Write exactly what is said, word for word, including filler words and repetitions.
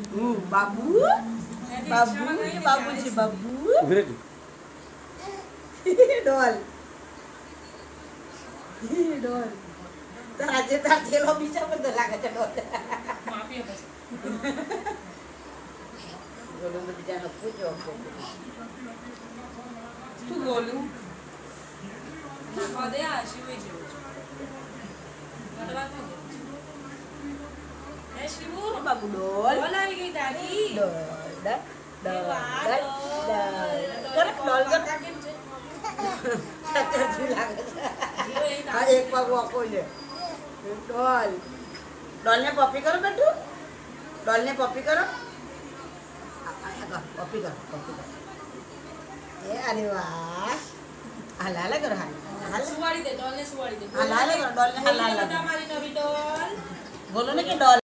हम्म बाबू बाबू बाबूजी बाबू doll doll તાજે તાજેલો બીજા બધો લાગે છે ડોલ માપી બસ બોલું બીજાનો પૂછો શું બોલું પદે આ શિવે જેવું છે બદલા તો હે શિવુ બાબુ ડોલ ડોલ આવી ગઈ દાદી ડોલ ડોલ ડોલ ડોલ ડોલ કેમ છે ચાચા લાગે છે આ એક પગ વાકો છે डॉल डॉल ने पॉपी करो बेटू डॉल ने पॉपी करो पॉपी करो पॉपी करो ए अरे वाह हला हला करो हला सुवाड़ी दे डॉल ने सुवाड़ी दे हला हला करो डॉल ने हला हला हमारी नवी डॉल बोलो ना कि डॉल